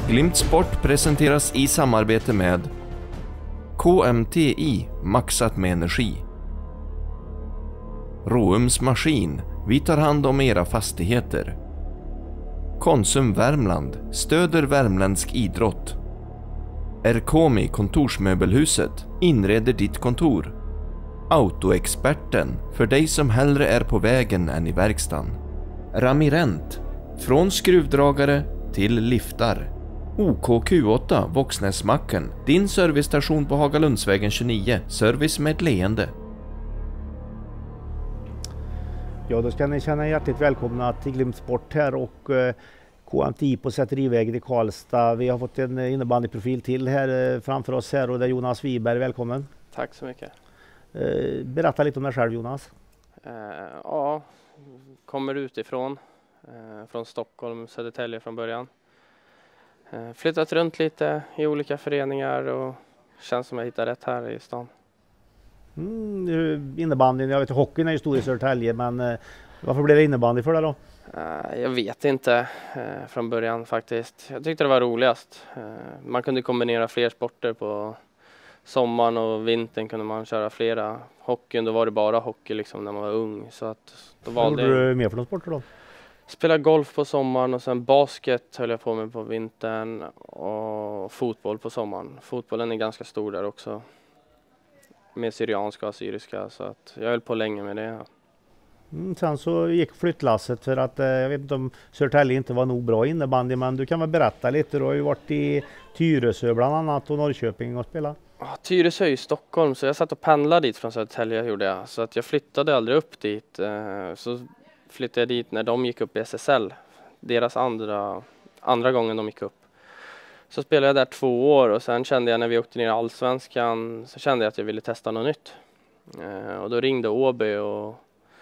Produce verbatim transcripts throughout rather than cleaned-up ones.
Glimt Sport presenteras i samarbete med K M T I, maxat med energi. Roums Maskin, vi tar hand om era fastigheter. Konsum Värmland, stöder värmländsk idrott. Erkomi kontorsmöbelhuset, inreder ditt kontor. Autoexperten, för dig som hellre är på vägen än i verkstaden. Ramirent, från skruvdragare till liftar. O K Q åtta, Våxnäsmacken, din servicestation på Hagalundsvägen tjugonio, service med ett leende. Ja, då ska ni känna hjärtligt välkomna till Glimt Sport här och eh, K M T I på Säterivägen i Karlstad. Vi har fått en innebandyprofil till här eh, framför oss här och det är Jonas Wiberg, välkommen. Tack så mycket. Eh, berätta lite om dig själv, Jonas. Eh, ja, kommer utifrån, eh, från Stockholm, Södertälje från början. Eh, flyttat runt lite i olika föreningar och känns som jag hittar rätt här i stan. Mm, innebandyn, jag vet hockeyn är ju stor i Södertälje, men eh, varför blev det innebandy för dig då? Eh, jag vet inte eh, från början faktiskt. Jag tyckte det var roligast. Eh, man kunde kombinera fler sporter på sommaren och vintern kunde man köra flera. Hockeyn, då var det bara hockey liksom när man var ung. Så att då valde Vad gjorde du mer för någon sporter då? Spela golf på sommaren och sen basket höll jag på med på vintern och fotboll på sommaren. Fotbollen är ganska stor där också. Med syrianska och syriska, så att jag höll på länge med det. Mm, sen så gick flyttlasset för att eh, jag vet inte om Södertälje inte var nog bra innebandy, men du kan väl berätta lite. Du har ju varit i Tyresö bland annat och Norrköping och spelat. Ja, Tyresö är i Stockholm, så jag satt och pendlade dit från Södertälje gjorde jag. Så att jag flyttade aldrig upp dit. Eh, så flyttade jag dit när de gick upp i S S L. Deras andra, andra gången de gick upp. Så spelade jag där två år och sen kände jag när vi åkte ner i Allsvenskan så kände jag att jag ville testa något nytt. Eh, och då ringde Åby och,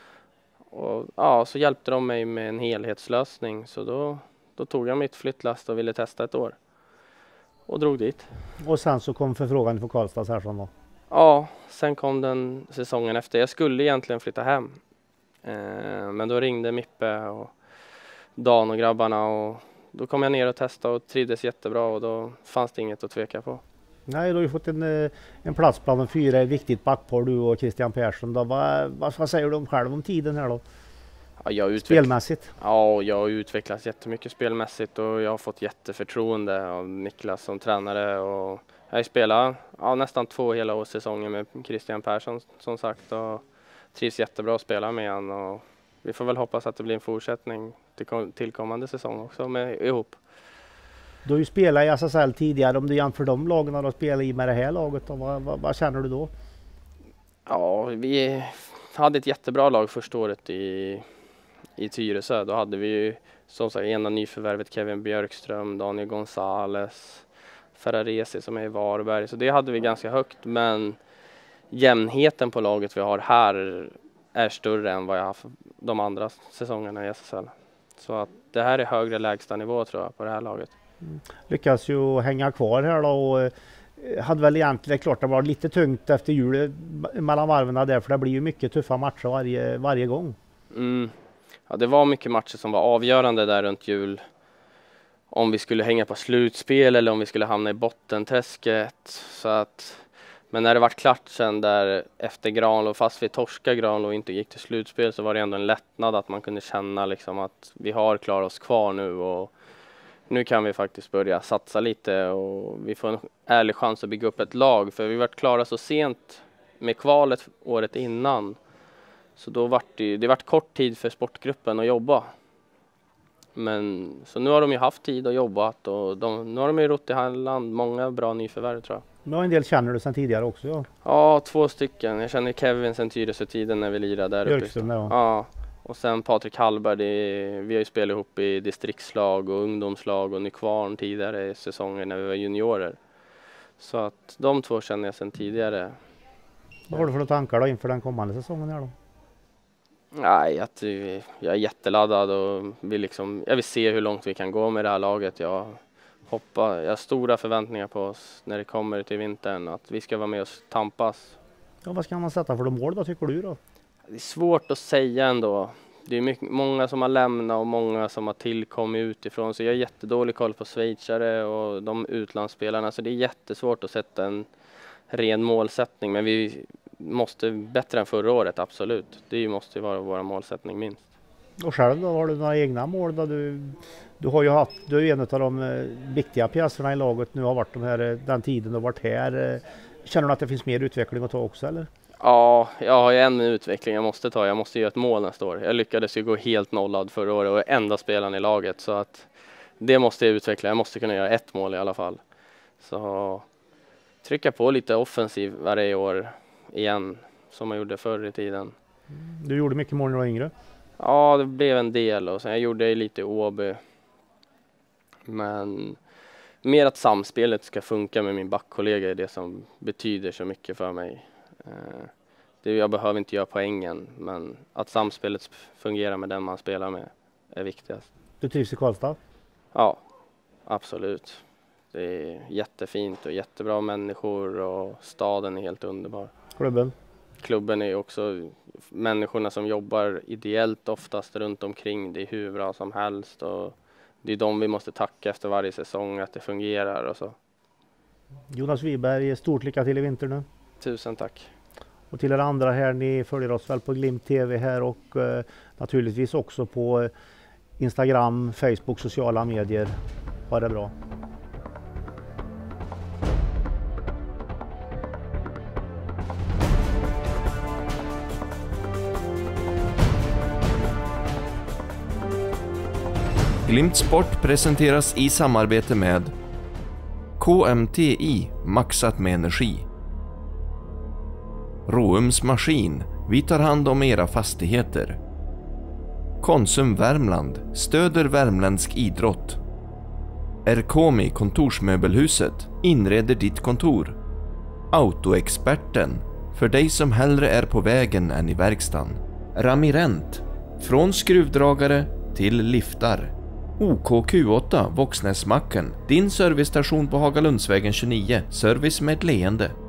och ja, så hjälpte de mig med en helhetslösning. Så då, då tog jag mitt flyttlast och ville testa ett år. Och drog dit. Och sen så kom förfrågan från Karlstad särskilt då? Ja, sen kom den säsongen efter. Jag skulle egentligen flytta hem. Eh, men då ringde Mippe och Dan och grabbarna och då kom jag ner och testade och trivdes jättebra och då fanns det inget att tveka på. Nej, du har ju fått en, en plats bland fyra, ett viktigt backpar du och Christian Persson. Då. Vad, vad, vad säger du om själv om tiden här då? Ja, jag utveck- spelmässigt? Ja, jag har utvecklats jättemycket spelmässigt och jag har fått jätteförtroende av Niklas som tränare. Och jag har spelat ja, nästan två hela årssäsonger med Christian Persson som sagt och trivs jättebra att spela med han. Och vi får väl hoppas att det blir en fortsättning till tillkommande säsong också med, ihop. Du har ju spelat i S S L tidigare, om du jämför de lagen och spelar i med det här laget, då, vad, vad, vad känner du då? Ja, vi hade ett jättebra lag första året i, i Tyresö. Då hade vi ju som sagt ena nyförvärvet Kevin Björkström, Daniel Gonzales, Ferraresi som är i Varberg. Så det hade vi ganska högt, men jämnheten på laget vi har här är större än vad jag haft de andra säsongerna i S S L. Så att det här är högre lägsta nivå tror jag på det här laget. Mm. Lyckas ju hänga kvar här då och hade väl egentligen klart det var lite tungt efter jul mellan varven där, för det blir ju mycket tuffa matcher varje, varje gång. Mm. Ja, det var mycket matcher som var avgörande där runt jul. Om vi skulle hänga på slutspel eller om vi skulle hamna i bottenträsket. Så att, men när det var klart sen där efter Granlo, fast vi torskade Granlo och inte gick till slutspel, så var det ändå en lättnad att man kunde känna liksom att vi har klarat oss kvar nu och nu kan vi faktiskt börja satsa lite och vi får en ärlig chans att bygga upp ett lag, för vi varit klara så sent med kvalet året innan. Så då vart det, det vart kort tid för sportgruppen att jobba. Men så nu har de ju haft tid att jobba och de, nu har de ju rott i land många bra nyförvärv tror jag. Men en del känner du sedan tidigare också? Ja, ja två stycken. Jag känner Kevin sen Tyresö-tiden när vi lirade där Björkström, uppe. Ja. ja. Och sen Patrik Hallberg, det, vi har ju spelat ihop i distriktslag och ungdomslag och Nykvarn tidigare säsonger när vi var juniorer. Så att de två känner jag sedan tidigare. Vad har du för tankar då inför den kommande säsongen här då? Nej, att jag är jätteladdad och vill liksom, jag vill se hur långt vi kan gå med det här laget. Jag, hoppas, jag har stora förväntningar på oss när det kommer till vintern, att vi ska vara med och tampas. Ja, vad ska man sätta för de mål då, tycker du då? Det är svårt att säga ändå. det är mycket, många som har lämnat och många som har tillkommit utifrån. Så jag har jättedålig koll på schweizare och de utlandsspelarna. Så det är jättesvårt att sätta en ren målsättning. Men vi måste bättre än förra året, absolut. Det måste ju vara vår målsättning minst. Och själv då, har du några egna mål då? Du, du har ju haft, du är en av de eh, viktiga pjäserna i laget nu, har varit de här, den tiden du har varit här. Eh, känner du att det finns mer utveckling att ta också eller? Ja, jag har ju en utveckling jag måste ta. Jag måste göra ett mål nästa år. Jag lyckades ju gå helt nollad förra året och är enda spelaren i laget. Så att det måste jag utveckla. Jag måste kunna göra ett mål i alla fall. Så trycka på lite offensiv varje år igen, som jag gjorde förr i tiden. Du gjorde mycket mål när du var yngre? Ja, det blev en del och sen jag gjorde lite i Åby. Men mer att samspelet ska funka med min backkollega är det som betyder så mycket för mig. Det, jag behöver inte göra poängen, men att samspelet fungerar med den man spelar med är viktigast. Du trivs i Karlstad? Ja, absolut. Det är jättefint och jättebra människor och staden är helt underbar. Klubben? Klubben är också människorna som jobbar ideellt oftast runt omkring. Det är hur bra som helst och det är de vi måste tacka efter varje säsong att det fungerar och så. Jonas Wiberg, stort lycka till i vinter nu. Tusen tack. Och till er andra här, ni följer oss väl på Glimt T V här och eh, naturligtvis också på Instagram, Facebook, sociala medier. Ha det bra. Glimt Sport presenteras i samarbete med K M T I, maxat med energi. Roums Maskin, vi tar hand om era fastigheter. Konsum Värmland, stöder värmländsk idrott. Erkomi Kontorsmöbelhuset, inreder ditt kontor. Autoexperten, för dig som hellre är på vägen än i verkstaden. Ramirent, från skruvdragare till liftar. O K Q åtta, Våxnäsmacken, din servicestation på Hagalundsvägen tjugonio, service med ett leende.